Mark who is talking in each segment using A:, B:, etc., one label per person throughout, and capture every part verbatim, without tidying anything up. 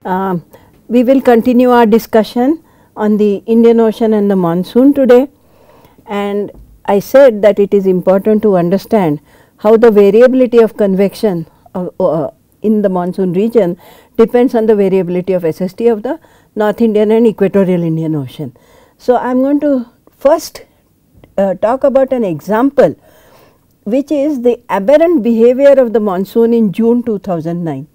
A: Um, we will continue our discussion on the Indian Ocean and the monsoon today, and I said that it is important to understand how the variability of convection of, uh, in the monsoon region depends on the variability of S S T of the North Indian and Equatorial Indian Ocean. So, I am going to first uh, talk about an example which is the aberrant behavior of the monsoon in June two thousand nine.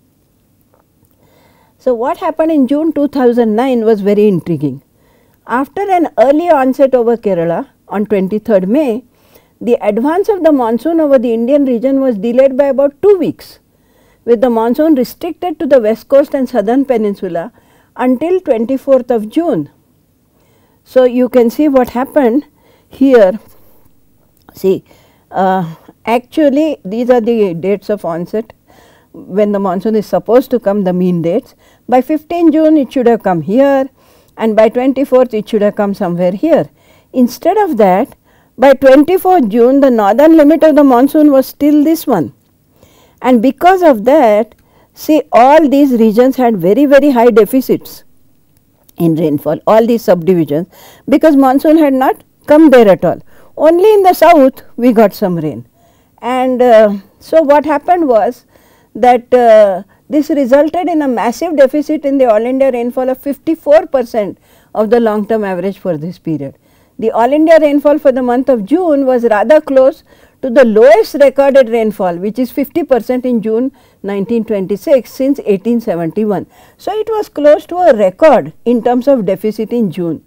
A: So, what happened in June two thousand nine was very intriguing. After an early onset over Kerala on twenty-third May, the advance of the monsoon over the Indian region was delayed by about two weeks, with the monsoon restricted to the west coast and southern peninsula until twenty-fourth of June. So, you can see what happened here. See, uh, actually these are the dates of onset when the monsoon is supposed to come, the mean dates. By fifteenth June it should have come here, and by twenty-fourth it should have come somewhere here. Instead of that, by twenty-fourth June the northern limit of the monsoon was still this one, and because of that, see, all these regions had very very high deficits in rainfall, all these subdivisions, because monsoon had not come there at all. Only in the south we got some rain, and uh, so what happened was that uh, this resulted in a massive deficit in the all India rainfall of fifty-four percent of the long term average for this period. The all India rainfall for the month of June was rather close to the lowest recorded rainfall, which is fifty percent in June nineteen twenty-six since eighteen seventy-one. So, it was close to a record in terms of deficit in June,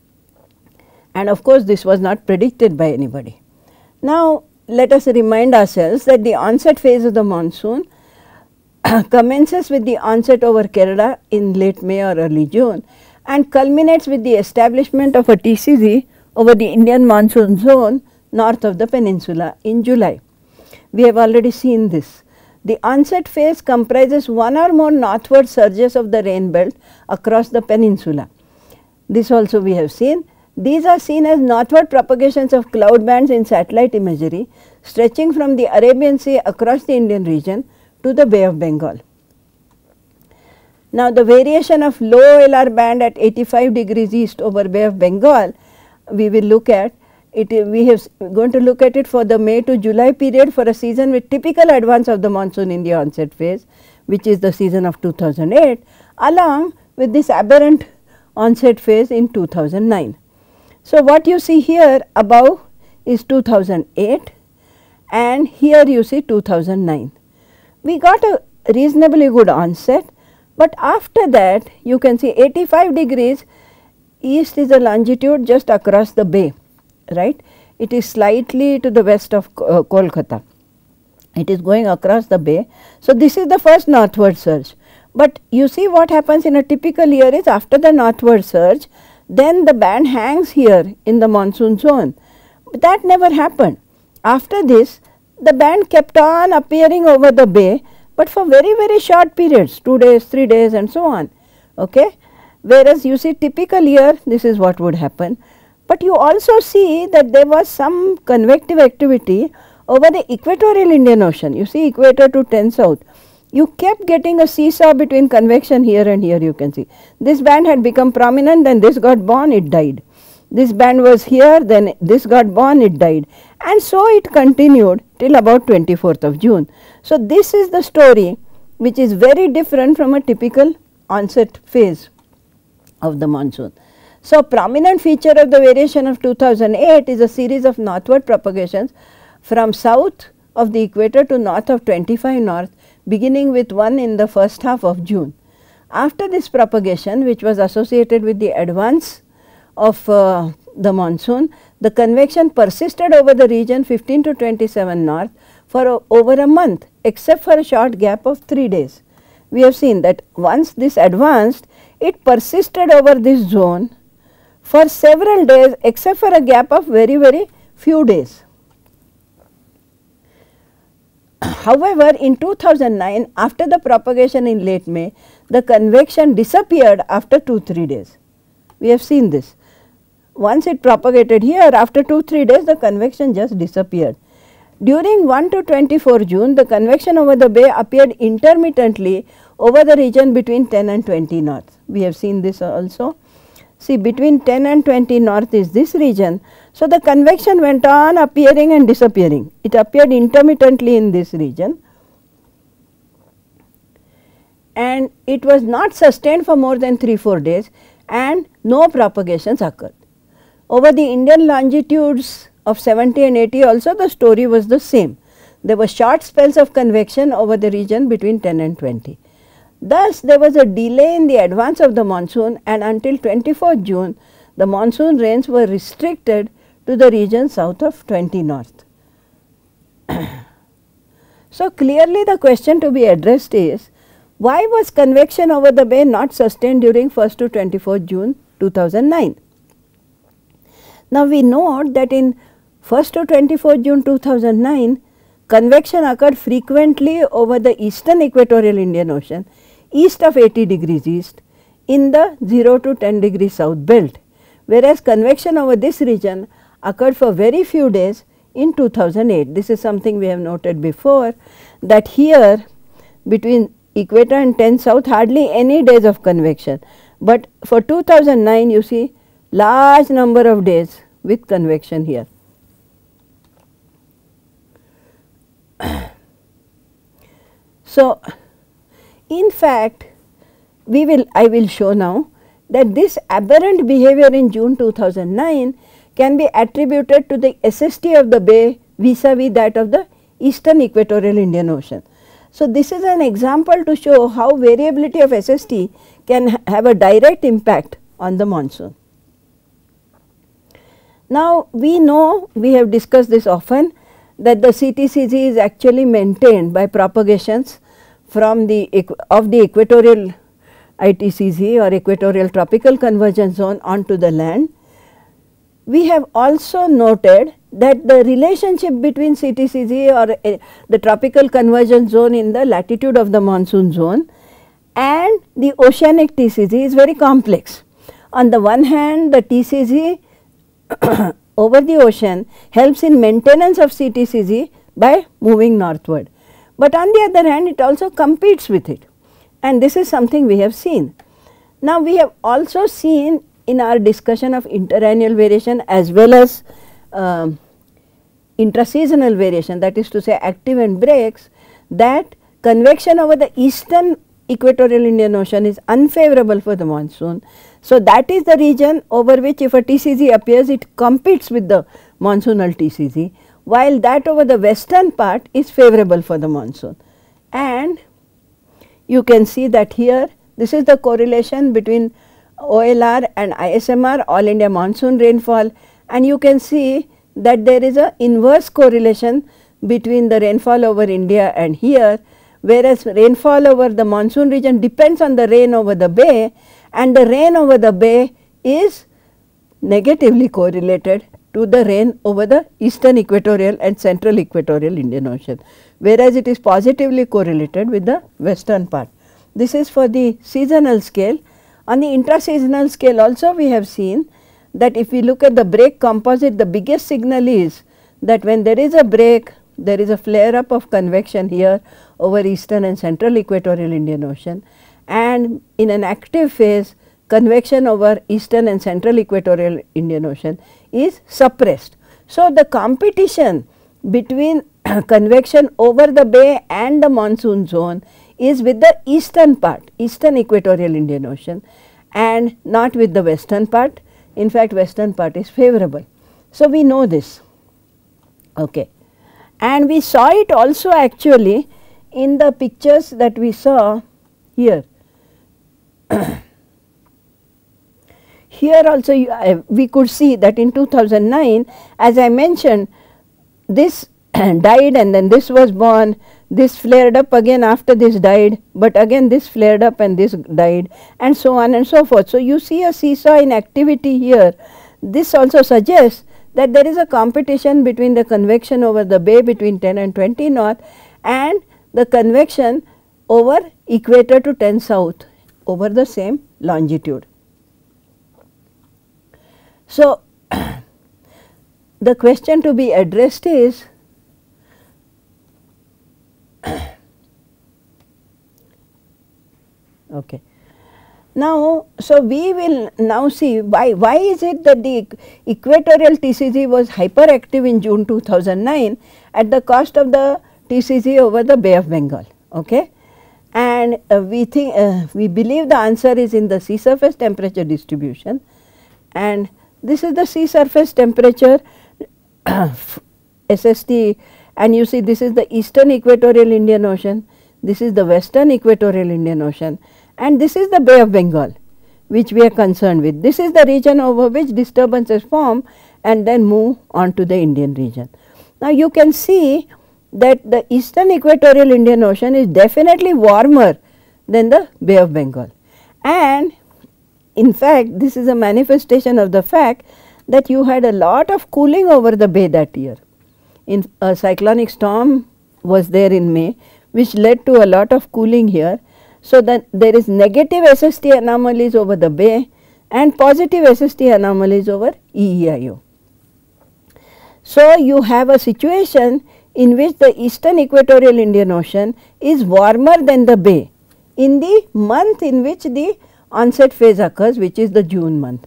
A: and of course, this was not predicted by anybody. Now, let us remind ourselves that the onset phase of the monsoon commences with the onset over Kerala in late May or early June and culminates with the establishment of a T C Z over the Indian monsoon zone north of the peninsula in July. We have already seen this. The onset phase comprises one or more northward surges of the rain belt across the peninsula. This also we have seen. These are seen as northward propagations of cloud bands in satellite imagery stretching from the Arabian Sea across the Indian region to the Bay of Bengal. Now, the variation of low L R band at eighty-five degrees east over Bay of Bengal, we will look at it. We have going to look at it for the May to July period for a season with typical advance of the monsoon in the onset phase, which is the season of two thousand eight, along with this aberrant onset phase in two thousand nine. So, what you see here above is two thousand eight, and here you see two thousand nine. We got a reasonably good onset, but after that you can see eighty-five degrees east is the longitude just across the bay, right. It is slightly to the west of uh, Kolkata. It is going across the bay. So, this is the first northward surge, but you see what happens in a typical year is after the northward surge, then the band hangs here in the monsoon zone. But that never happened. After this, the band kept on appearing over the bay, but for very very short periods, two days, three days and so on. Okay? Whereas, you see typical year, this is what would happen, but you also see that there was some convective activity over the equatorial Indian Ocean. You see equator to ten south, you kept getting a seesaw between convection here and here. You can see this band had become prominent, then this got born, it died. This band was here, then this got born, it died, and so it continued till about twenty-fourth of June. So, this is the story which is very different from a typical onset phase of the monsoon. So, prominent feature of the variation of two thousand eight is a series of northward propagations from south of the equator to north of twenty-five north, beginning with one in the first half of June. After this propagation, which was associated with the advance of uh, the monsoon, the convection persisted over the region fifteen to twenty-seven north for uh, over a month, except for a short gap of three days. We have seen that once this advanced, it persisted over this zone for several days, except for a gap of very very few days. However, in two thousand nine, after the propagation in late May, the convection disappeared after two to three days. We have seen this. Once it propagated here, after two to three days the convection just disappeared. During first to twenty-fourth June, the convection over the bay appeared intermittently over the region between ten and twenty north. We have seen this also. See, between ten and twenty north is this region. So, the convection went on appearing and disappearing. It appeared intermittently in this region, and it was not sustained for more than three to four days, and no propagations occurred. Over the Indian longitudes of seventy and eighty also the story was the same. There were short spells of convection over the region between ten and twenty. Thus, there was a delay in the advance of the monsoon, and until twenty-fourth June the monsoon rains were restricted to the region south of twenty north. So, clearly the question to be addressed is, why was convection over the bay not sustained during first to twenty-fourth June two thousand nine? Now, we note that in first to twenty-fourth June two thousand nine, convection occurred frequently over the eastern equatorial Indian Ocean, east of eighty degrees east, in the zero to ten degrees south belt, whereas convection over this region occurred for very few days in two thousand eight. This is something we have noted before, that here between equator and ten south hardly any days of convection, but for two thousand nine you see large number of days with convection here. So, in fact, we will I will show now that this aberrant behavior in June two thousand nine can be attributed to the S S T of the bay vis-a-vis that of the eastern equatorial Indian Ocean. So, this is an example to show how variability of S S T can ha have a direct impact on the monsoon. Now, we know, we have discussed this often, that the C T C Z is actually maintained by propagations from the of the equatorial I T C Z or equatorial tropical convergence zone onto the land. We have also noted that the relationship between C T C Z or uh, the tropical convergence zone in the latitude of the monsoon zone and the oceanic T C Z is very complex. On the one hand, the T C Z over the ocean helps in maintenance of C T C Z by moving northward, but on the other hand it also competes with it, and this is something we have seen. Now, we have also seen in our discussion of interannual variation as well as um, intraseasonal variation, that is to say active and breaks, that convection over the eastern equatorial Indian Ocean is unfavorable for the monsoon. So, that is the region over which if a T C Z appears, it competes with the monsoonal T C Z, while that over the western part is favorable for the monsoon. And you can see that here this is the correlation between O L R and I S M R, all India monsoon rainfall, and you can see that there is a inverse correlation between the rainfall over India and here, whereas rainfall over the monsoon region depends on the rain over the bay, and the rain over the bay is negatively correlated to the rain over the eastern equatorial and central equatorial Indian Ocean, whereas it is positively correlated with the western part. This is for the seasonal scale. On the intraseasonal scale also we have seen that if we look at the break composite, the biggest signal is that when there is a break, there is a flare up of convection here over eastern and central equatorial Indian Ocean, and in an active phase convection over eastern and central equatorial Indian Ocean is suppressed. So, the competition between convection over the bay and the monsoon zone is with the eastern part, eastern equatorial Indian Ocean, and not with the western part. In fact, western part is favorable. So, we know this, okay. And we saw it also actually in the pictures that we saw here. Here also you, uh, we could see that in two thousand nine, as I mentioned, this died and then this was born, this flared up again after this died, but again this flared up and this died, and so on and so forth. So, you see a seesaw in activity here. This also suggests that there is a competition between the convection over the bay between ten and twenty north and the convection over equator to ten south over the same longitude. So, the question to be addressed is, Okay. Now, so we will now see why, why is it that the equatorial T C Z was hyperactive in June two thousand nine at the cost of the T C Z over the Bay of Bengal. Okay. And uh, we think uh, we believe the answer is in the sea surface temperature distribution, and this is the sea surface temperature S S T, and you see this is the eastern equatorial Indian Ocean, this is the western equatorial Indian Ocean, and this is the Bay of Bengal which we are concerned with. This is the region over which disturbances form and then move on to the Indian region. Now, you can see that the eastern equatorial Indian Ocean is definitely warmer than the Bay of Bengal, and in fact this is a manifestation of the fact that you had a lot of cooling over the bay that year. In a cyclonic storm was there in May, which led to a lot of cooling here. So, that there is negative S S T anomalies over the bay and positive S S T anomalies over E E I O. So, you have a situation in which the eastern equatorial Indian Ocean is warmer than the bay in the month in which the onset phase occurs, which is the June month.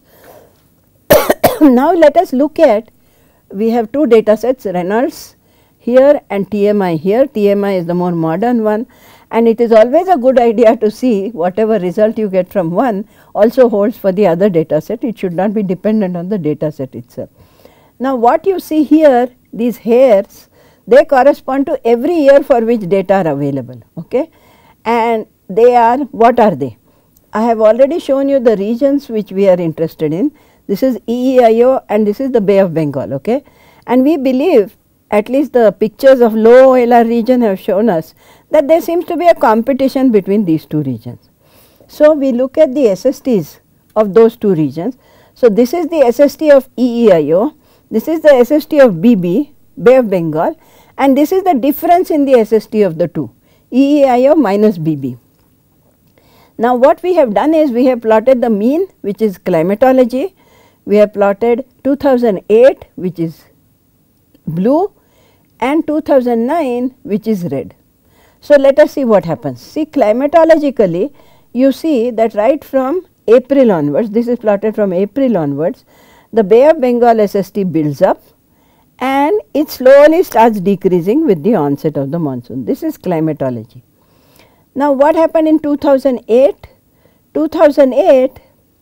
A: Now, let us look at, we have two data sets, Reynolds here and T M I here. T M I is the more modern one, and it is always a good idea to see whatever result you get from one also holds for the other data set. It should not be dependent on the data set itself. Now, what you see here, these hairs, they correspond to every year for which data are available, okay? And they are, what are they? I have already shown you the regions which we are interested in. This is E E I O and this is the Bay of Bengal, okay? And we believe, at least the pictures of low O L R region have shown us that there seems to be a competition between these two regions. So, we look at the S S Ts of those two regions. So, this is the S S T of E E I O, this is the S S T of B B, Bay of Bengal, and this is the difference in the S S T of the two, E E I O minus B B. Now, what we have done is we have plotted the mean, which is climatology, we have plotted two thousand eight, which is blue, and two thousand nine, which is red. So, let us see what happens. See, climatologically you see that right from April onwards, this is plotted from April onwards, the Bay of Bengal S S T builds up and it slowly starts decreasing with the onset of the monsoon. This is climatology. Now, what happened in two thousand eight? two thousand eight,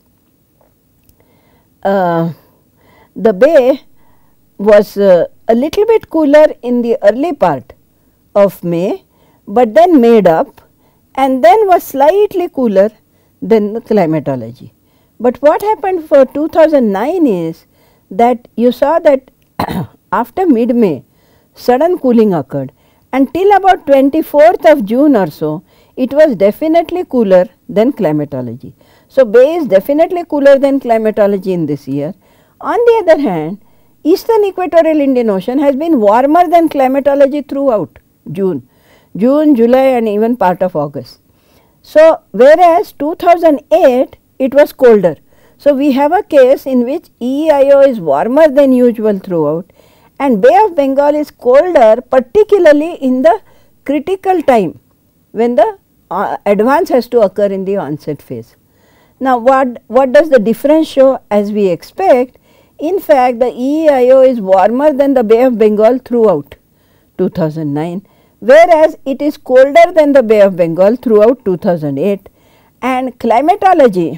A: uh, the bay was uh, a little bit cooler in the early part of May, but then made up and then was slightly cooler than the climatology. But what happened for two thousand nine is that you saw that after mid-May sudden cooling occurred, until about twenty-fourth of June or so it was definitely cooler than climatology. So, Bay is definitely cooler than climatology in this year. On the other hand, eastern equatorial Indian Ocean has been warmer than climatology throughout June, June, July and even part of August. So, whereas two thousand eight it was colder. So, we have a case in which E E I O is warmer than usual throughout and Bay of Bengal is colder, particularly in the critical time when the uh, advance has to occur in the onset phase. Now, what, what does the difference show? As we expect, in fact, the E E I O is warmer than the Bay of Bengal throughout two thousand nine, whereas it is colder than the Bay of Bengal throughout two thousand eight, and climatology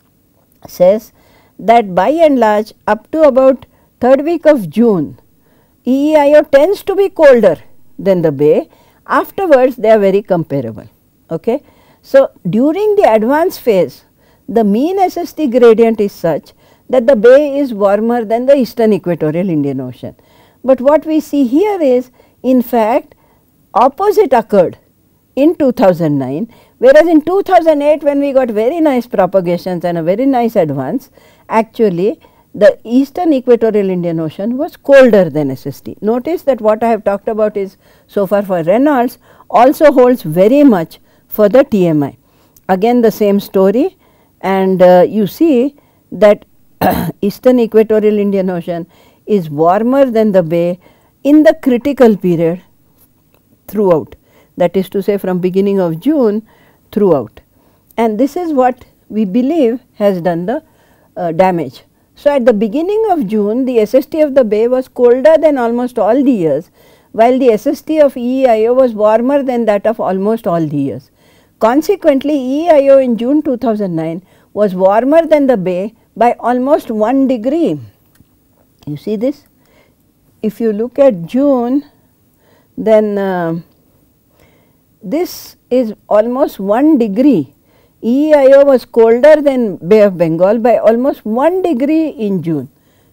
A: says that by and large up to about third week of June, E E I O tends to be colder than the Bay. Afterwards, they are very comparable. Okay. So, during the advance phase, the mean S S T gradient is such that the Bay is warmer than the eastern equatorial Indian Ocean. But what we see here is, in fact, opposite occurred in two thousand nine, whereas in two thousand eight when we got very nice propagations and a very nice advance, actually the eastern equatorial Indian Ocean was colder than S S T. Notice that what I have talked about is so far for Reynolds also holds very much for the T M I. Again the same story, and uh, you see that eastern equatorial Indian Ocean is warmer than the Bay in the critical period throughout, that is to say from beginning of June throughout. and this is what we believe has done the uh, damage. So, at the beginning of June, the S S T of the bay was colder than almost all the years, while the S S T of E E I O was warmer than that of almost all the years. Consequently, E E I O in June two thousand nine was warmer than the bay by almost one degree. You see this? If you look at June, then uh, this is almost one degree. E E I O was colder than Bay of Bengal by almost one degree in June.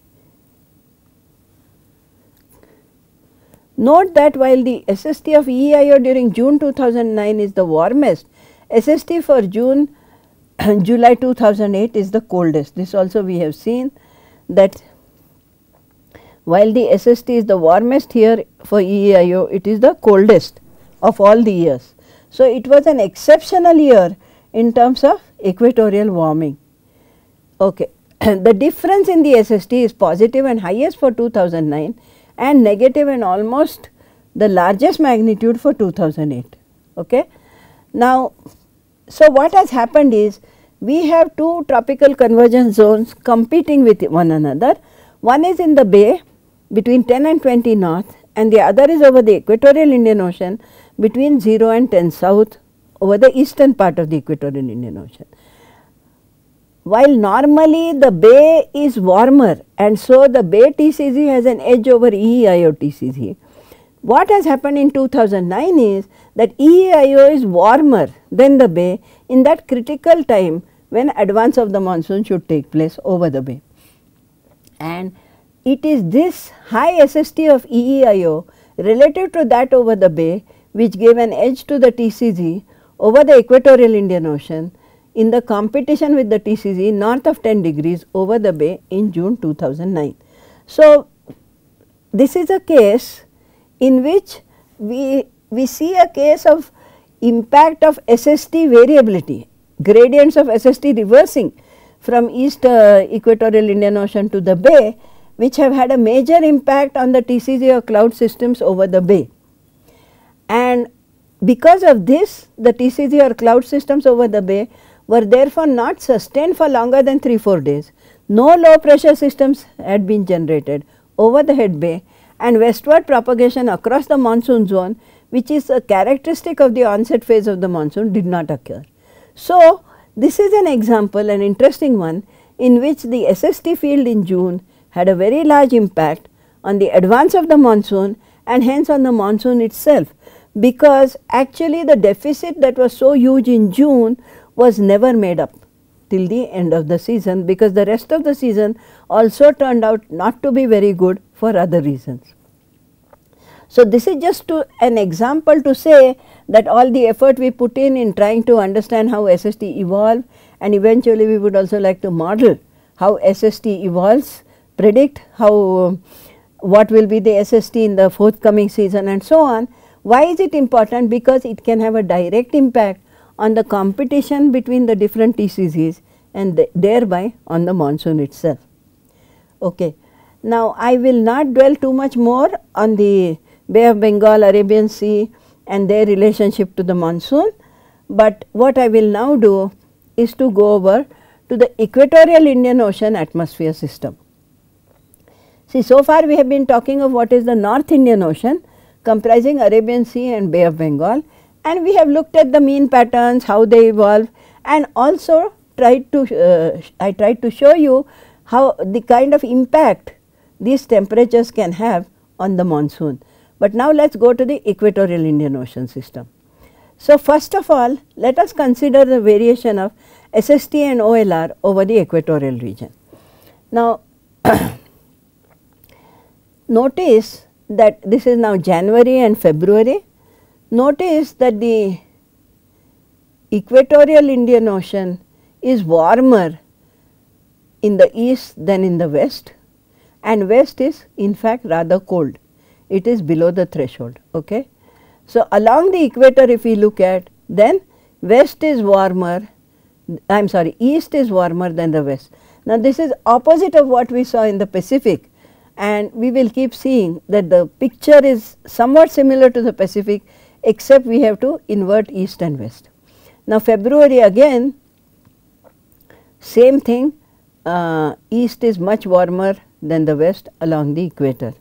A: Note that while the S S T of E E I O during June two thousand nine is the warmest, S S T for June July two thousand eight is the coldest. This also we have seen that while the S S T is the warmest here for E E I O, it is the coldest of all the years. So, it was an exceptional year in terms of equatorial warming. Okay. The difference in the S S T is positive and highest for two thousand nine and negative and almost the largest magnitude for two thousand eight. Okay. Now, so what has happened is we have two tropical convergence zones competing with one another. One is in the bay between ten and twenty north, and the other is over the equatorial Indian Ocean between zero and ten south over the eastern part of the equatorial Indian Ocean. While normally the bay is warmer, and so the bay T C Z has an edge over E E I O T C Z. What has happened in two thousand nine is that E E I O is warmer than the bay in that critical time when advance of the monsoon should take place over the bay. And it is this high S S T of E E I O relative to that over the bay which gave an edge to the T C Z over the equatorial Indian Ocean in the competition with the T C Z north of ten degrees over the bay in June two thousand nine. So, this is a case in which we, we see a case of impact of S S T variability, gradients of S S T reversing from east uh, equatorial Indian Ocean to the bay, which have had a major impact on the T C Z or cloud systems over the bay. And because of this, the T C Z or cloud systems over the bay were therefore not sustained for longer than three to four days. No low pressure systems had been generated over the head bay, and westward propagation across the monsoon zone, which is a characteristic of the onset phase of the monsoon, did not occur. So, this is an example, an interesting one, in which the S S T field in June had a very large impact on the advance of the monsoon and hence on the monsoon itself, because actually the deficit that was so huge in June was never made up till the end of the season, because the rest of the season also turned out not to be very good for other reasons. So, this is just to an example to say that all the effort we put in in trying to understand how S S T evolve, and eventually we would also like to model how S S T evolves, predict how uh, what will be the S S T in the forthcoming season and so on. Why is it important? Because it can have a direct impact on the competition between the different T C Zs and th thereby on the monsoon itself. Okay. Now, I will not dwell too much more on the Bay of Bengal, Arabian Sea and their relationship to the monsoon, but what I will now do is to go over to the equatorial Indian Ocean atmosphere system. See, so far we have been talking of what is the North Indian Ocean comprising Arabian Sea and Bay of Bengal, and we have looked at the mean patterns, how they evolve, and also tried to uh, I tried to show you how the kind of impact these temperatures can have on the monsoon. But now let us go to the equatorial Indian Ocean system. So, first of all, let us consider the variation of S S T and O L R over the equatorial region. Now, notice that this is now January and February. Notice that the equatorial Indian Ocean is warmer in the east than in the west, and west is in fact rather cold. It is below the threshold. Okay. So, along the equator if we look at, then west is warmer, I am sorry, east is warmer than the west. Now, this is opposite of what we saw in the Pacific, and we will keep seeing that the picture is somewhat similar to the Pacific, except we have to invert east and west. Now, February again Same thing, uh, east is much warmer than the west along the equator.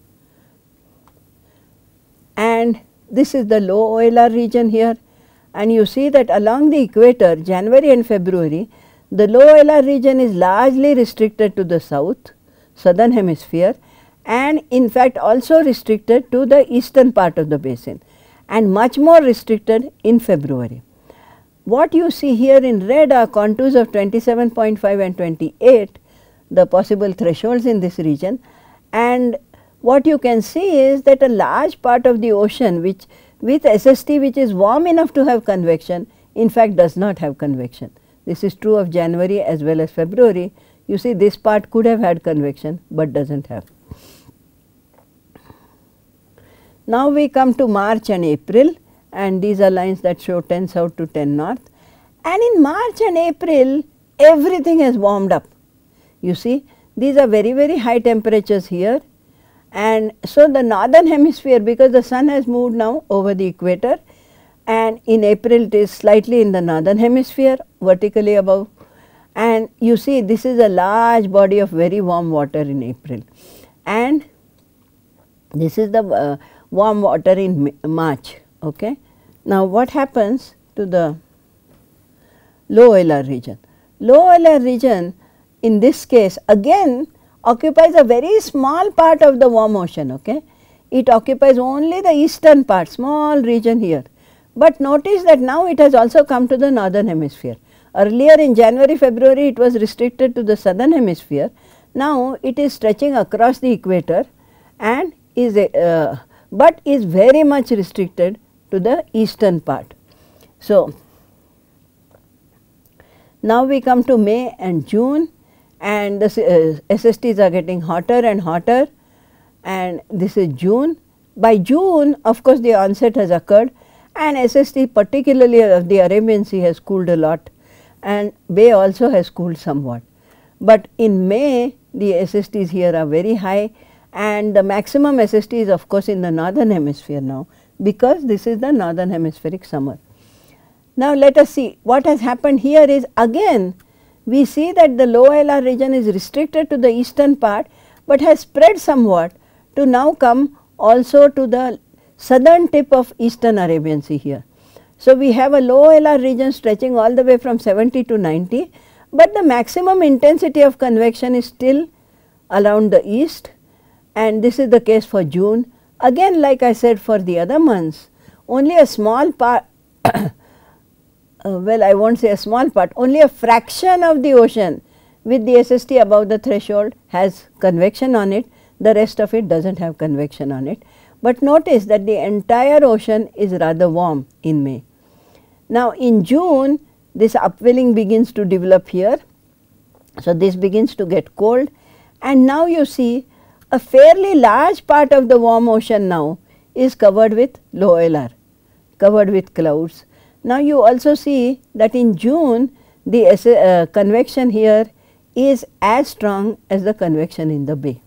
A: And this is the low O L R region here, and you see that along the equator, January and February, the low O L R region is largely restricted to the south, southern hemisphere, and in fact also restricted to the eastern part of the basin, and much more restricted in February. What you see here in red are contours of twenty-seven point five and twenty-eight, the possible thresholds in this region, and what you can see is that a large part of the ocean which with S S T which is warm enough to have convection, in fact does not have convection. This is true of January as well as February. You see this part could have had convection, but does not have. Now we come to March and April, and these are lines that show ten south to ten north, and in March and April everything has warmed up. You see these are very very high temperatures here, and so the northern hemisphere, because the sun has moved now over the equator, and in April it is slightly in the northern hemisphere vertically above, and you see this is a large body of very warm water in April, and this is the uh, warm water in March. Okay. Now what happens to the low O L R region? Low O L R region in this case again occupies a very small part of the warm ocean. Okay. It occupies only the eastern part, small region here, but notice that now it has also come to the northern hemisphere. Earlier in January, February it was restricted to the southern hemisphere. Now it is stretching across the equator and is a, uh, but is very much restricted to the eastern part. So now we come to May and June, and the uh, S S Ts are getting hotter and hotter, and this is June. By June of course the onset has occurred, and S S T particularly of the Arabian Sea has cooled a lot, and Bay also has cooled somewhat. But in May the S S Ts here are very high, and the maximum S S T is of course in the northern hemisphere now, because this is the northern hemispheric summer. Now let us see what has happened here is again we see that the low O L R region is restricted to the eastern part, but has spread somewhat to now come also to the southern tip of eastern Arabian Sea here. So we have a low O L R region stretching all the way from seventy to ninety, but the maximum intensity of convection is still around the east, and this is the case for June. Again, like I said for the other months, only a small part, uh, well I will not say a small part, only a fraction of the ocean with the S S T above the threshold has convection on it, the rest of it does not have convection on it. But notice that the entire ocean is rather warm in May. Now in June this upwelling begins to develop here, so this begins to get cold, and now you see a fairly large part of the warm ocean now is covered with low O L R, covered with clouds. Now you also see that in June the uh, convection here is as strong as the convection in the bay.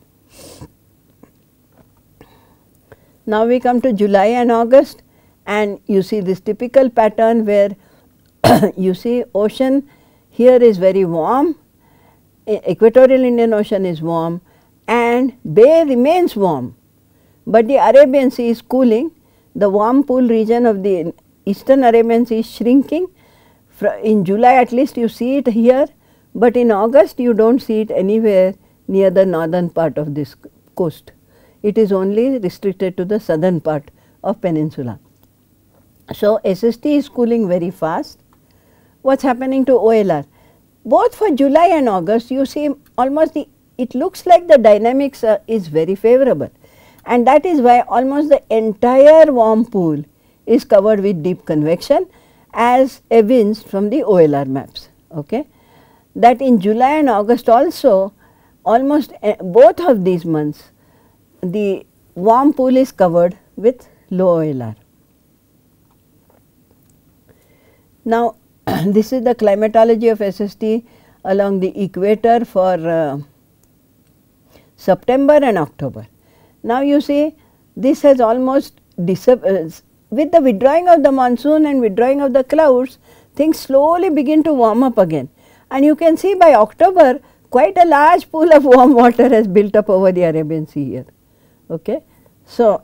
A: Now we come to July and August, and you see this typical pattern where you see ocean here is very warm, equatorial Indian Ocean is warm, and bay remains warm, but the Arabian Sea is cooling. The warm pool region of the eastern Arabian Sea is shrinking. In July at least you see it here, but in August you do not see it anywhere near the northern part of this coast. It is only restricted to the southern part of peninsula. So S S T is cooling very fast. What is happening to O L R? Both for July and August you see almost the, it looks like the dynamics uh, is very favorable, and that is why almost the entire warm pool is covered with deep convection, as evinced from the O L R maps. Okay. That in July and August also almost uh, both of these months the warm pool is covered with low O L R. Now this is the climatology of S S T along the equator for uh, September and October. Now you see this has almost disappeared. With the withdrawing of the monsoon and withdrawing of the clouds, things slowly begin to warm up again, And you can see by October quite a large pool of warm water has built up over the Arabian Sea here. Okay. So,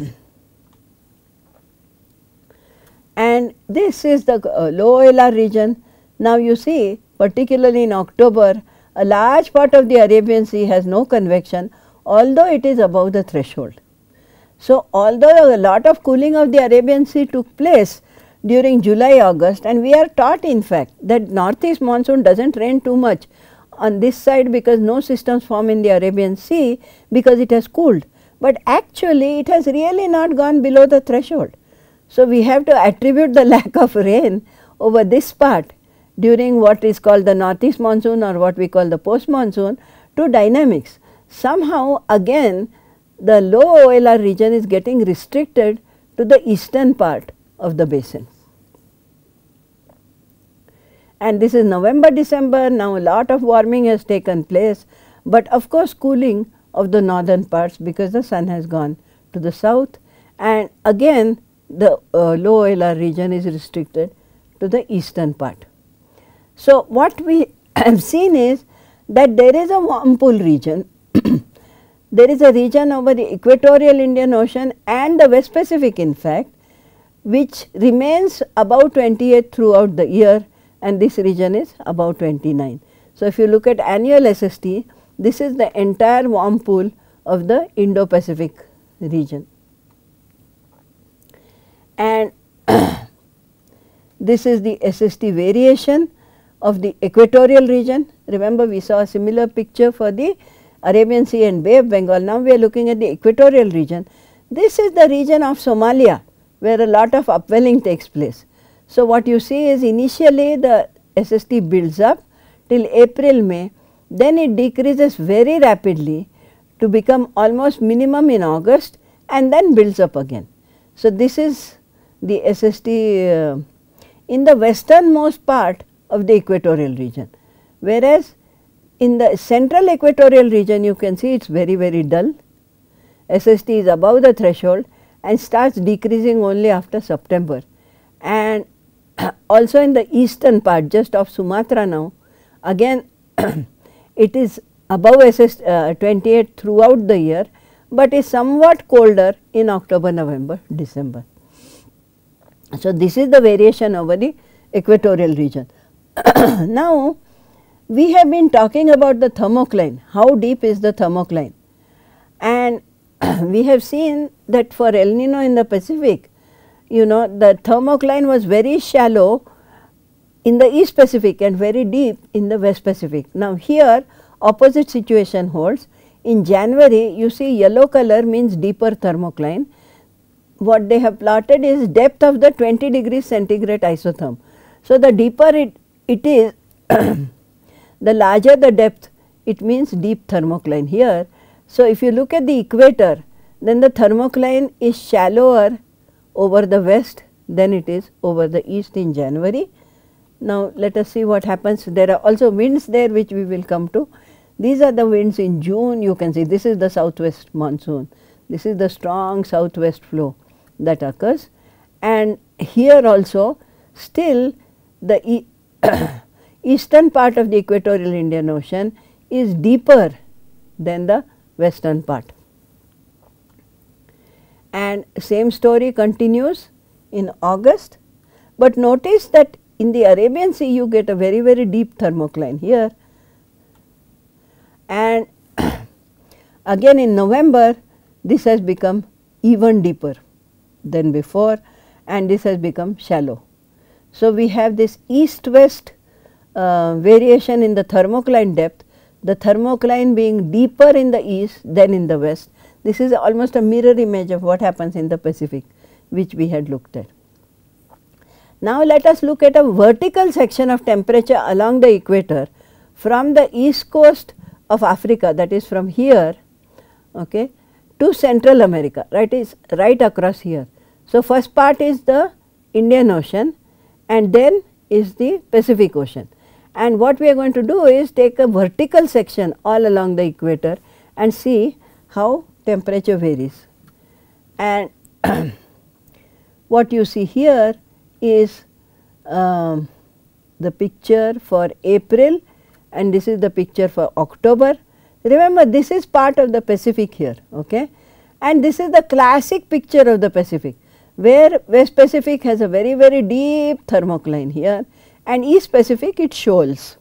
A: and this is the uh, low O L R region. Now you see, particularly in October, a large part of the Arabian Sea has no convection, although it is above the threshold. So, although a lot of cooling of the Arabian Sea took place during July, August, and we are taught in fact that northeast monsoon does not rain too much on this side because no systems form in the Arabian Sea because it has cooled, but actually it has really not gone below the threshold. So, we have to attribute the lack of rain over this part during what is called the northeast monsoon or what we call the post monsoon to dynamics. Somehow again the low O L R region is getting restricted to the eastern part of the basin. And this is November, December, now a lot of warming has taken place, but of course cooling of the northern parts because the sun has gone to the south, and again the uh, low O L R region is restricted to the eastern part. So, what we have seen is that there is a warm pool region, there is a region over the equatorial Indian Ocean and the West Pacific in fact, which remains above twenty-eight throughout the year, and this region is above twenty-nine. So, if you look at annual S S T, this is the entire warm pool of the Indo-Pacific region. And this is the S S T variation of the equatorial region. Remember, we saw a similar picture for the Arabian Sea and Bay of Bengal. Now, we are looking at the equatorial region. This is the region of Somalia where a lot of upwelling takes place. So, what you see is initially the S S T builds up till April, May, then it decreases very rapidly to become almost minimum in August and then builds up again. So, this is the S S T uh, in the westernmost part of the equatorial region, whereas in the central equatorial region you can see it is very very dull. S S T is above the threshold and starts decreasing only after September, and also in the eastern part just off Sumatra now again it is above S S T uh, twenty-eight throughout the year, but is somewhat colder in October, November, December. So, this is the variation over the equatorial region. Now, we have been talking about the thermocline, how deep is the thermocline, and we have seen that for El Nino in the Pacific, you know, the thermocline was very shallow in the East Pacific and very deep in the West Pacific. Now, here opposite situation holds. In January, you see yellow color means deeper thermocline. What they have plotted is depth of the twenty degrees centigrade isotherm. So, the deeper it, it is, the larger the depth, it means deep thermocline here. So, if you look at the equator, then the thermocline is shallower over the west than it is over the east in January. Now, let us see what happens. There are also winds there which we will come to. These are the winds in June. You can see this is the southwest monsoon. This is the strong southwest flow that occurs, and here also still the e eastern part of the equatorial Indian Ocean is deeper than the western part. And same story continues in August, but notice that in the Arabian Sea you get a very very deep thermocline here, and again in November this has become even deeper than before, and this has become shallow. So, we have this east west uh, variation in the thermocline depth, the thermocline being deeper in the east than in the west. This is almost a mirror image of what happens in the Pacific, which we had looked at. Now, let us look at a vertical section of temperature along the equator from the east coast of Africa, that is from here, okay, to Central America, right, is right across here. So, first part is the Indian Ocean and then is the Pacific Ocean, and what we are going to do is take a vertical section all along the equator and see how temperature varies. And what you see here is um, the picture for April and this is the picture for October. Remember, this is part of the Pacific here, okay? And this is the classic picture of the Pacific, where West Pacific has a very very deep thermocline here and East Pacific it shoals.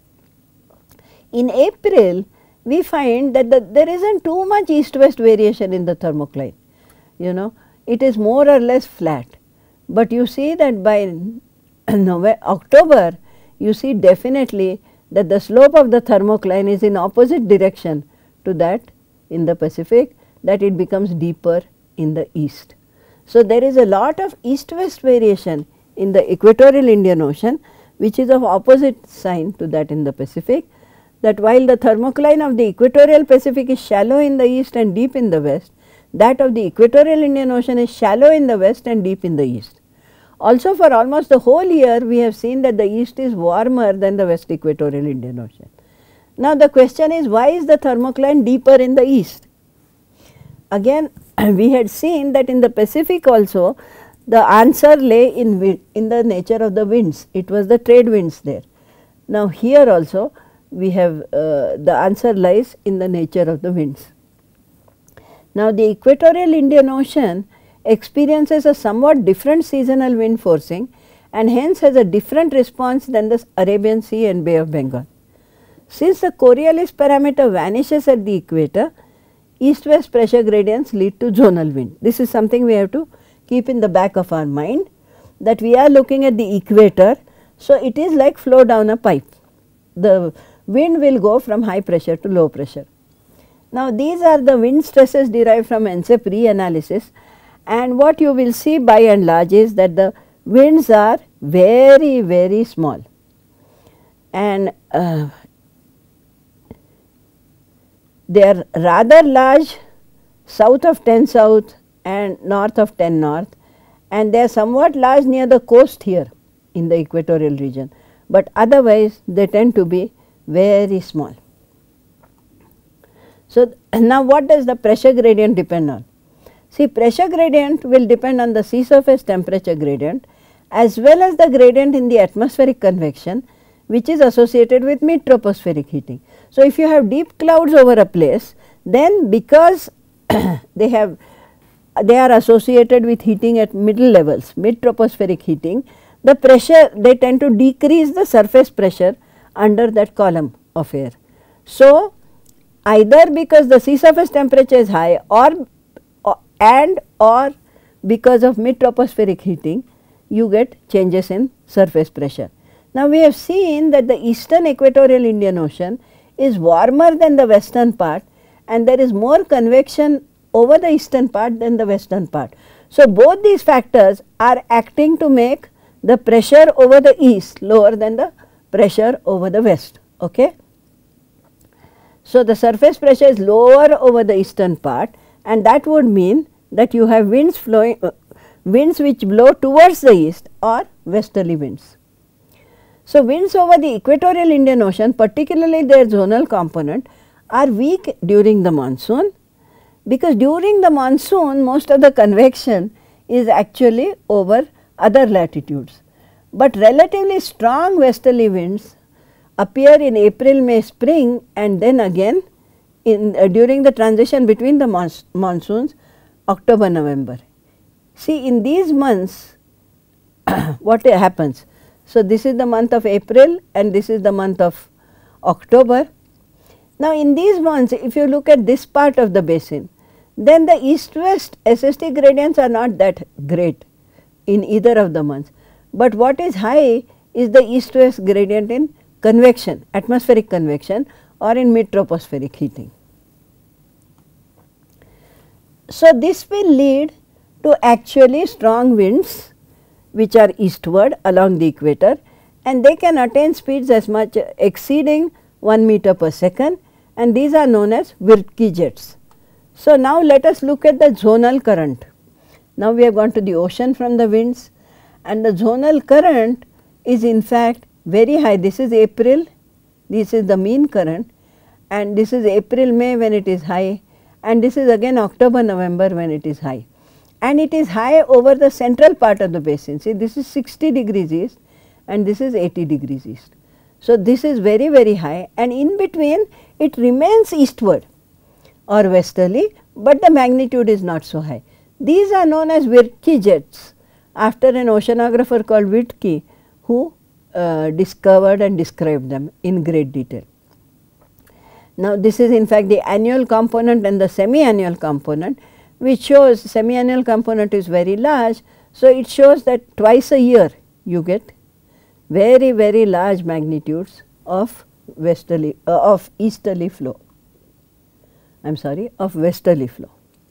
A: In April, we find that the, there is not too much east west variation in the thermocline, you know, it is more or less flat. But you see that by October, you see definitely that the slope of the thermocline is in opposite direction to that in the Pacific, that it becomes deeper in the east. So, there is a lot of east west variation in the equatorial Indian Ocean, which is of opposite sign to that in the Pacific, that while the thermocline of the equatorial Pacific is shallow in the east and deep in the west, that of the equatorial Indian Ocean is shallow in the west and deep in the east. Also, for almost the whole year we have seen that the east is warmer than the west equatorial Indian Ocean. Now, the question is, why is the thermocline deeper in the east? Again, we had seen that in the Pacific also the answer lay in wind, in the nature of the winds, it was the trade winds there. Now, here also we have uh, the answer lies in the nature of the winds. Now, the equatorial Indian Ocean experiences a somewhat different seasonal wind forcing and hence has a different response than the Arabian Sea and Bay of Bengal. Since the Coriolis parameter vanishes at the equator, east west pressure gradients lead to zonal wind. This is something we have to keep in the back of our mind, that we are looking at the equator. So, it is like flow down a pipe, the wind will go from high pressure to low pressure. Now, these are the wind stresses derived from ENSEP reanalysis, and what you will see by and large is that the winds are very very small, and uh, they are rather large south of ten south and north of ten north, and they are somewhat large near the coast here in the equatorial region, but otherwise they tend to be very small. So, now what does the pressure gradient depend on? See, pressure gradient will depend on the sea surface temperature gradient as well as the gradient in the atmospheric convection, which is associated with mid tropospheric heating. So, if you have deep clouds over a place, then because they have they are associated with heating at middle levels, mid tropospheric heating, the pressure, they tend to decrease the surface pressure under that column of air. So, either because the sea surface temperature is high or, or and or because of mid tropospheric heating, you get changes in surface pressure. Now, we have seen that the eastern equatorial Indian Ocean is warmer than the western part, and there is more convection over the eastern part than the western part. So, both these factors are acting to make the pressure over the east lower than the pressure over the west. Okay? So, the surface pressure is lower over the eastern part, and that would mean that you have winds flowing, uh, winds which blow towards the east or westerly winds. So, winds over the equatorial Indian Ocean, particularly their zonal component, are weak during the monsoon, because during the monsoon most of the convection is actually over other latitudes, but relatively strong westerly winds appear in April, May, spring, and then again in uh, during the transition between the mons monsoons October, November. See, in these months what happens? So, this is the month of April and this is the month of October. Now, in these months, if you look at this part of the basin, then the east west S S T gradients are not that great in either of the months, but what is high is the east west gradient in convection, atmospheric convection, or in mid tropospheric heating. So, this will lead to actually strong winds which are eastward along the equator, and they can attain speeds as much exceeding one meter per second, and these are known as Wirtke jets. So, now let us look at the zonal current. Now, we have gone to the ocean from the winds, and the zonal current is in fact very high. This is April, this is the mean current, and this is April, May when it is high, and this is again October, November when it is high, and it is high over the central part of the basin. See, this is sixty degrees east and this is eighty degrees east. So, this is very very high, and in between it remains eastward or westerly, but the magnitude is not so high. These are known as Wirtke jets, after an oceanographer called Wirtke, who uh, discovered and described them in great detail. Now, this is in fact the annual component and the semi-annual component, which shows semi-annual component is very large. So, it shows that twice a year you get very very large magnitudes of westerly uh, of easterly flow. I am sorry of westerly flow.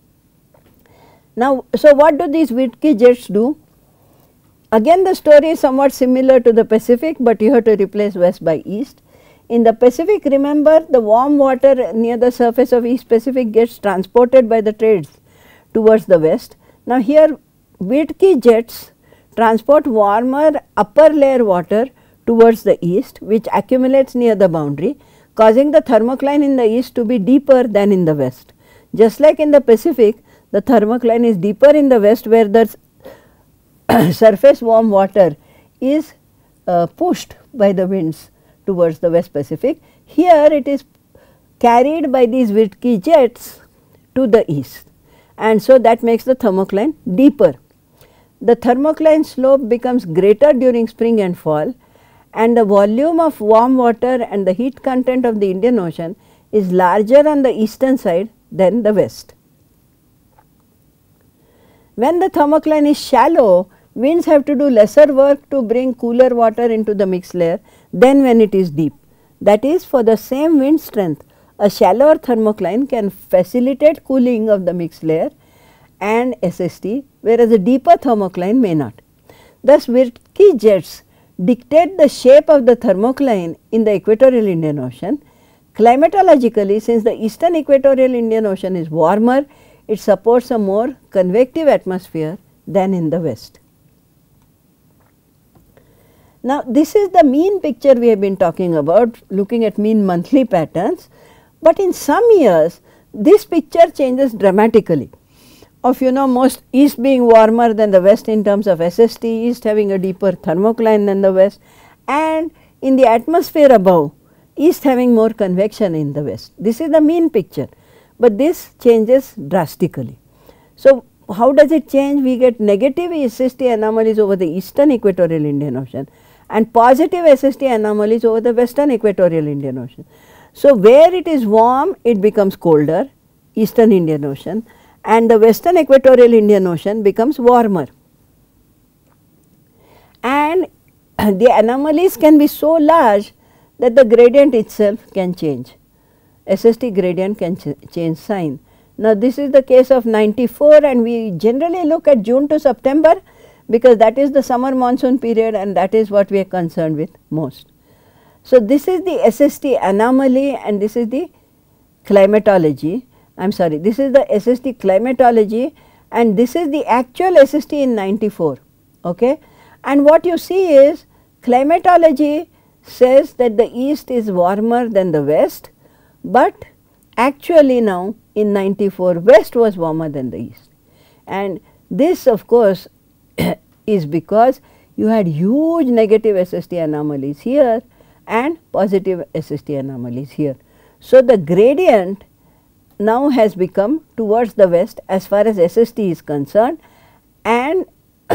A: Now, so what do these Wirtke jets do? Again the story is somewhat similar to the Pacific, but you have to replace west by east. In the Pacific, remember, the warm water near the surface of East Pacific gets transported by the trades towards the west. Now, here Wirtke jets transport warmer upper layer water towards the east, which accumulates near the boundary, causing the thermocline in the east to be deeper than in the west. Just like in the Pacific, the thermocline is deeper in the west, where the surface warm water is uh, pushed by the winds towards the West Pacific. Here it is carried by these Wirtke jets to the east, and so that makes the thermocline deeper. The thermocline slope becomes greater during spring and fall, and the volume of warm water and the heat content of the Indian Ocean is larger on the eastern side than the west. When the thermocline is shallow, winds have to do lesser work to bring cooler water into the mixed layer than when it is deep. That is, for the same wind strength, a shallower thermocline can facilitate cooling of the mixed layer and S S T, whereas a deeper thermocline may not. Thus, Wirtke jets dictate the shape of the thermocline in the equatorial Indian Ocean. Climatologically, since the eastern equatorial Indian Ocean is warmer, it supports a more convective atmosphere than in the west. Now, this is the mean picture we have been talking about, looking at mean monthly patterns, but in some years this picture changes dramatically, of you know most east being warmer than the west in terms of S S T, east having a deeper thermocline than the west, and in the atmosphere above, east having more convection in the west. This is the mean picture, but this changes drastically. So, how does it change? We get negative S S T anomalies over the eastern equatorial Indian Ocean and positive S S T anomalies over the western equatorial Indian Ocean. So, where it is warm, it becomes colder, eastern Indian Ocean, and the western equatorial Indian Ocean becomes warmer. And the anomalies can be so large that the gradient itself can change. S S T gradient can ch change sign. Now, this is the case of ninety-four, and we generally look at June to September, because that is the summer monsoon period and that is what we are concerned with most. So, this is the S S T anomaly and this is the climatology. I am sorry, this is the S S T climatology and this is the actual S S T in ninety-four. Okay? And what you see is climatology says that the east is warmer than the west, but actually now in ninety-four west was warmer than the east. And this of course is because you had huge negative S S T anomalies here and positive S S T anomalies here. So, the gradient now has become towards the west as far as S S T is concerned, and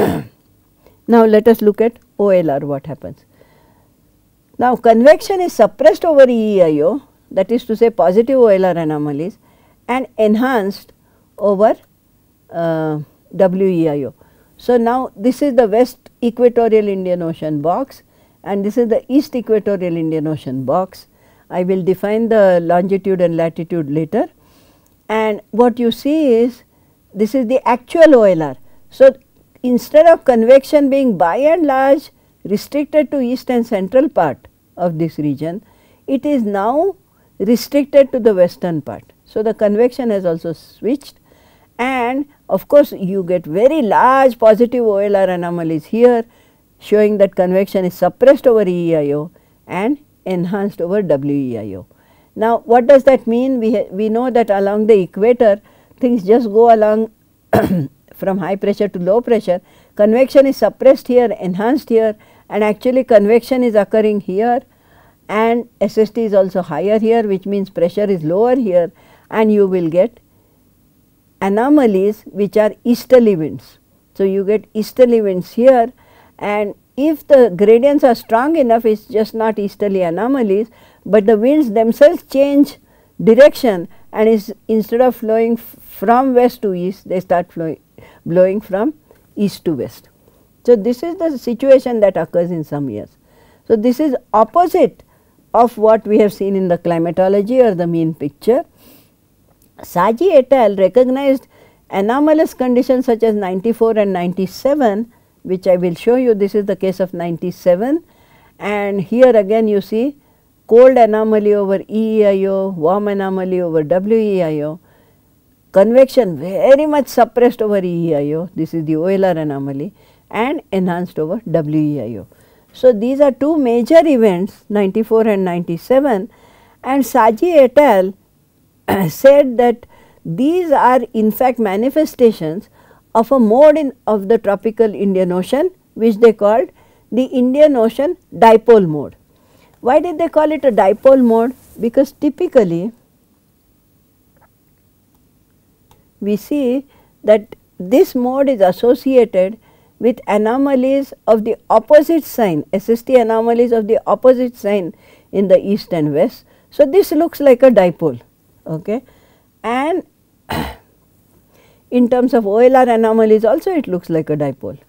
A: now let us look at O L R, what happens. Now, convection is suppressed over E E I O, that is to say positive O L R anomalies, and enhanced over uh, W E I O. So, now this is the west equatorial Indian Ocean box and this is the east equatorial Indian Ocean box. I will define the longitude and latitude later, and what you see is this is the actual O L R. So, instead of convection being by and large restricted to east and central part of this region, it is now restricted to the western part. So, the convection has also switched, and of course, you get very large positive O L R anomalies here, showing that convection is suppressed over E E I O and enhanced over W E I O. Now, what does that mean? We, we know that along the equator things just go along from high pressure to low pressure. Convection is suppressed here, enhanced here, and actually convection is occurring here, and S S T is also higher here, which means pressure is lower here, and you will get anomalies which are easterly winds. So, you get easterly winds here, and if the gradients are strong enough, it is just not easterly anomalies, but the winds themselves change direction, and is instead of flowing from west to east, they start flowing blowing from east to west. So, this is the situation that occurs in some years. So, this is opposite of what we have seen in the climatology or the mean picture. Saji et al. Recognized anomalous conditions such as ninety-four and ninety-seven, which I will show you. This is the case of ninety-seven, and here again you see cold anomaly over E E I O, warm anomaly over W E I O, convection very much suppressed over E E I O, this is the O L R anomaly, and enhanced over W E I O. So, these are two major events, ninety-four and ninety-seven, and Saji et al. Said that these are in fact manifestations of a mode in of the tropical Indian Ocean, which they called the Indian Ocean dipole mode. Why did they call it a dipole mode? Because typically we see that this mode is associated with anomalies of the opposite sign, S S T anomalies of the opposite sign in the east and west. So, this looks like a dipole, okay. And in terms of O L R anomalies also it looks like a dipole.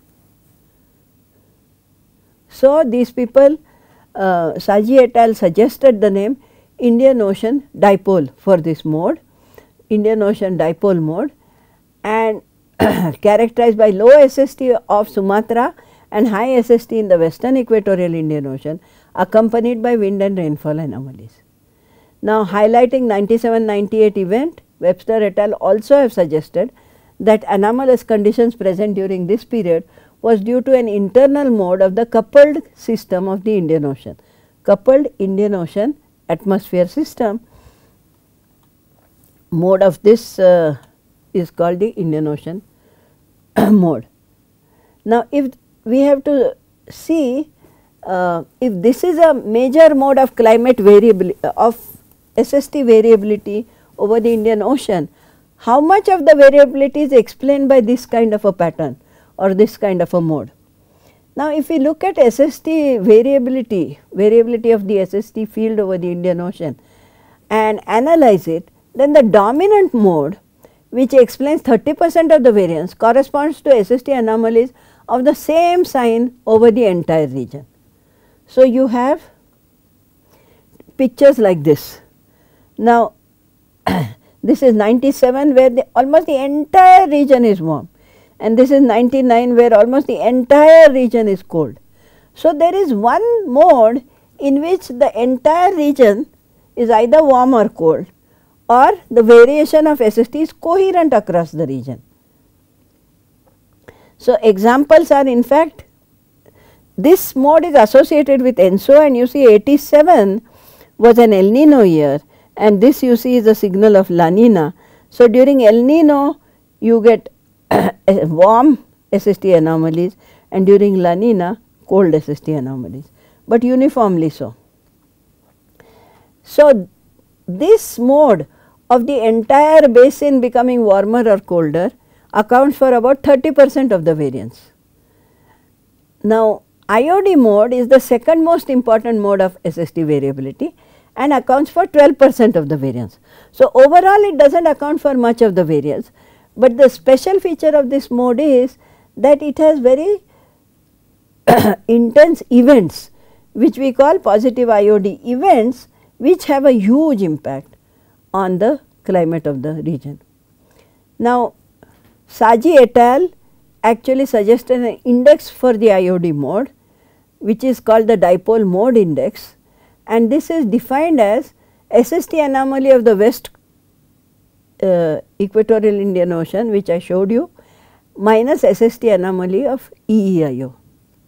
A: So, these people uh, Saji et al. Suggested the name Indian Ocean dipole for this mode, Indian Ocean dipole mode, and characterized by low S S T of Sumatra and high S S T in the western equatorial Indian Ocean, accompanied by wind and rainfall anomalies. Now, highlighting ninety-seven ninety-eight event, Webster et al. Also have suggested that anomalous conditions present during this period was due to an internal mode of the coupled system of the Indian Ocean. Coupled Indian Ocean atmosphere system mode of this uh, is called the Indian Ocean mode. Now, if we have to see uh, if this is a major mode of climate variability of S S T variability over the Indian Ocean, how much of the variability is explained by this kind of a pattern or this kind of a mode. Now, if we look at S S T variability, variability of the S S T field over the Indian Ocean and analyze it, then the dominant mode, which explains thirty percent of the variance, corresponds to S S T anomalies of the same sign over the entire region. So, you have pictures like this. Now, this is ninety-seven where the almost the entire region is warm, and this is ninety-nine where almost the entire region is cold. So, there is one mode in which the entire region is either warm or cold, or the variation of S S T is coherent across the region. So, examples are in fact this mode is associated with ENSO, and you see eighty-seven was an El Nino year, and this you see is a signal of La Nina. So, during El Nino you get warm S S T anomalies, and during La Nina cold S S T anomalies, but uniformly so. So, this mode of the entire basin becoming warmer or colder accounts for about thirty percent of the variance. Now, I O D mode is the second most important mode of S S T variability and accounts for twelve percent of the variance. So, overall it does not account for much of the variance, but the special feature of this mode is that it has very intense events which we call positive I O D events, which have a huge impact on the climate of the region. Now, Saji et al. Actually suggested an index for the I O D mode, which is called the dipole mode index, and this is defined as S S T anomaly of the west uh, equatorial Indian Ocean, which I showed you, minus S S T anomaly of E E I O.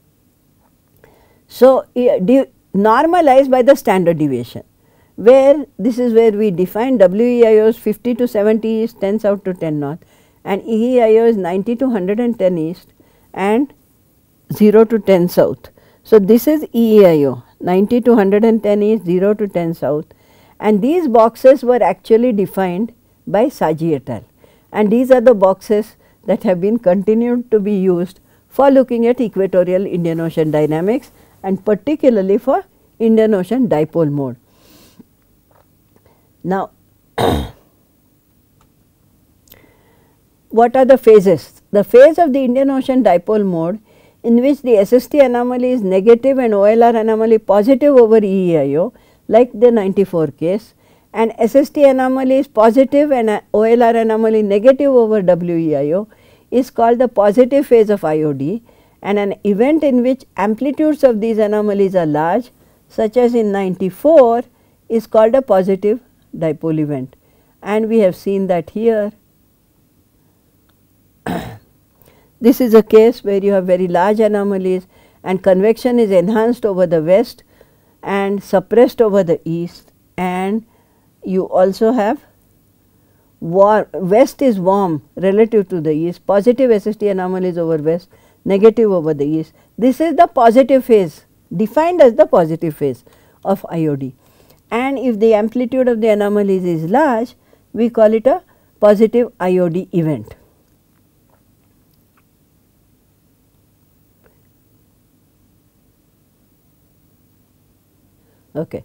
A: So, uh, normalized by the standard deviation, where this is where we define W E I O is fifty to seventy east, ten south to ten north, and E E I O is ninety to one hundred ten east and zero to ten south. So, this is E E I O, ninety to one hundred ten east, zero to ten south, and these boxes were actually defined by Saji et al. And these are the boxes that have been continued to be used for looking at equatorial Indian Ocean dynamics, and particularly for Indian Ocean dipole mode. Now, what are the phases? The phase of the Indian Ocean dipole mode in which the S S T anomaly is negative and O L R anomaly positive over E E I O, like the ninety-four case, and S S T anomaly is positive and O L R anomaly negative over W E I O, is called the positive phase of I O D, and an event in which amplitudes of these anomalies are large, such as in ninety-four, is called a positive dipole event, and we have seen that here. This is a case where you have very large anomalies and convection is enhanced over the west and suppressed over the east, and you also have war west is warm relative to the east, positive S S T anomalies over west, negative over the east. This is the positive phase, defined as the positive phase of I O D, and if the amplitude of the anomalies is large, we call it a positive I O D event. Okay.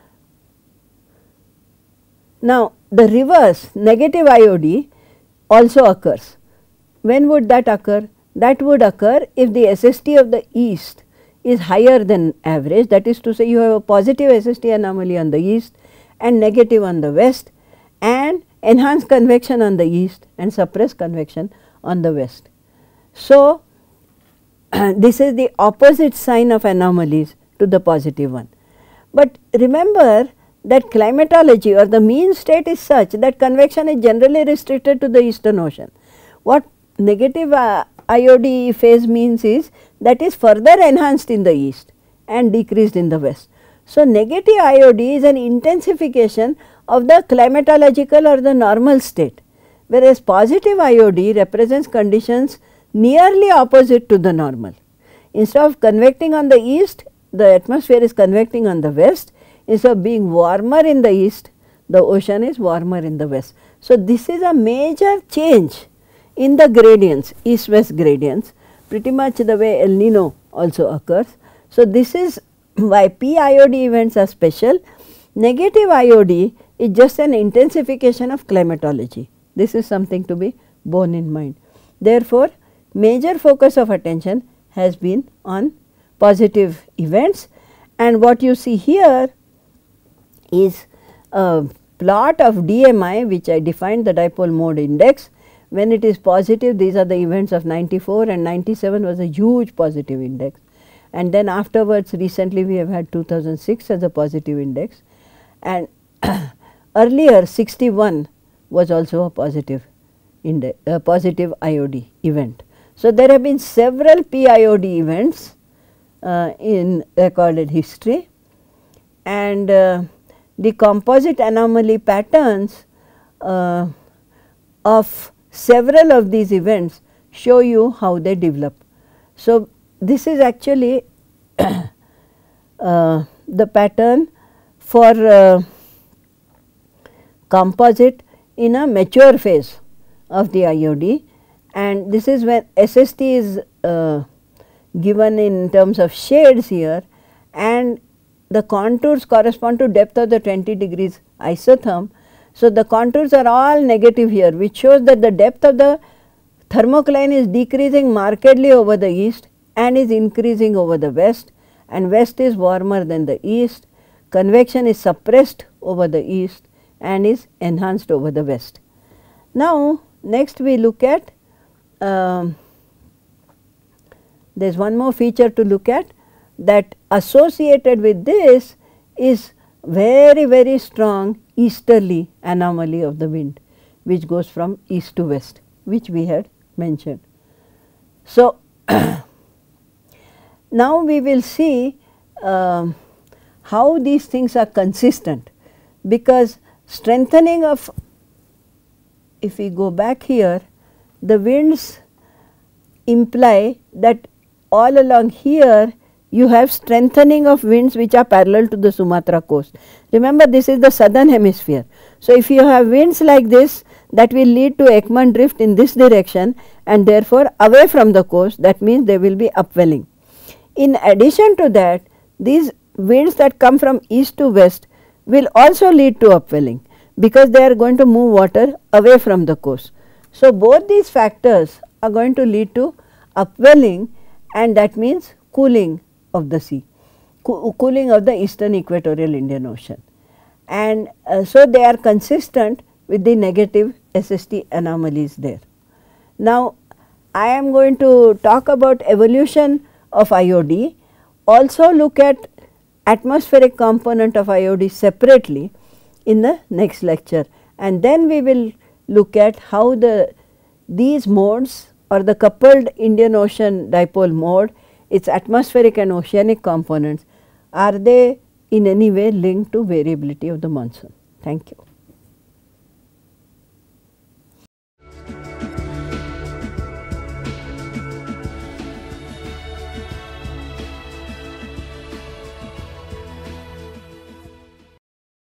A: Now, the reverse negative I O D also occurs. When would that occur? That would occur if the S S T of the east is higher than average, that is to say you have a positive S S T anomaly on the east and negative on the west, and enhanced convection on the east and suppressed convection on the west. So, this is the opposite sign of anomalies to the positive one. But remember that climatology or the mean state is such that convection is generally restricted to the eastern ocean. What negative uh, I O D phase means is that is further enhanced in the east and decreased in the west. So, negative I O D is an intensification of the climatological or the normal state, whereas positive I O D represents conditions nearly opposite to the normal. Instead of convecting on the east, the atmosphere is convecting on the west. Instead of being warmer in the east, the ocean is warmer in the west. So, this is a major change in the gradients, east west gradients, pretty much the way El Nino also occurs. So, this is why P I O D events are special. Negative I O D is just an intensification of climatology. This is something to be borne in mind. Therefore, major focus of attention has been on positive events, and what you see here is a plot of D M I, which I defined the dipole mode index. When it is positive, these are the events of ninety-four, and ninety-seven was a huge positive index, and then afterwards recently we have had two thousand six as a positive index, and earlier sixty-one was also a positive index, a positive I O D event. So, there have been several P I O D events Uh, in recorded history, and uh, the composite anomaly patterns uh, of several of these events show you how they develop. So, this is actually uh, the pattern for uh, composite in a mature phase of the I O D, and this is when S S T is uh, given in terms of shades here, and the contours correspond to depth of the twenty degrees isotherm. So, the contours are all negative here, which shows that the depth of the thermocline is decreasing markedly over the east and is increasing over the west, and west is warmer than the east. Convection is suppressed over the east and is enhanced over the west. Now, next we look at um, there is one more feature to look at, that associated with this is very very strong easterly anomaly of the wind, which goes from east to west, which we had mentioned. So, now we will see um, how these things are consistent, because strengthening of, if we go back here, the winds imply that all along here you have strengthening of winds which are parallel to the Sumatra coast. Remember, this is the southern hemisphere. So, if you have winds like this, that will lead to Ekman drift in this direction and therefore away from the coast, that means there will be upwelling. In addition to that, these winds that come from east to west will also lead to upwelling, because they are going to move water away from the coast. So, both these factors are going to lead to upwelling, and that means cooling of the sea, co cooling of the eastern equatorial Indian Ocean. And uh, so, they are consistent with the negative S S T anomalies there. Now, I am going to talk about evolution of I O D, also look at atmospheric component of I O D separately in the next lecture, and then we will look at how the these modes or the coupled Indian Ocean dipole mode, its atmospheric and oceanic components, are they in any way linked to variability of the monsoon. Thank you.